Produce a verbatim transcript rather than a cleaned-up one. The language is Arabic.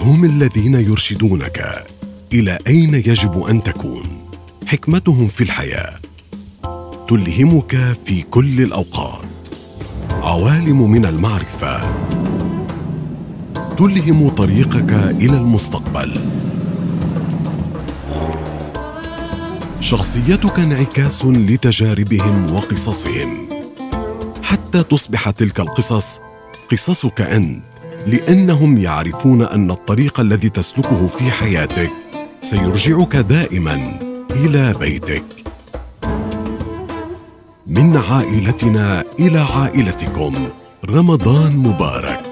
هم الذين يرشدونك إلى أين يجب أن تكون. حكمتهم في الحياة تلهمك في كل الأوقات. عوالم من المعرفة تلهم طريقك إلى المستقبل. شخصيتك انعكاس لتجاربهم وقصصهم، حتى تصبح تلك القصص قصصك أنت، لأنهم يعرفون أن الطريق الذي تسلكه في حياتك سيرجعك دائماً إلى بيتك. من عائلتنا إلى عائلتكم، رمضان مبارك.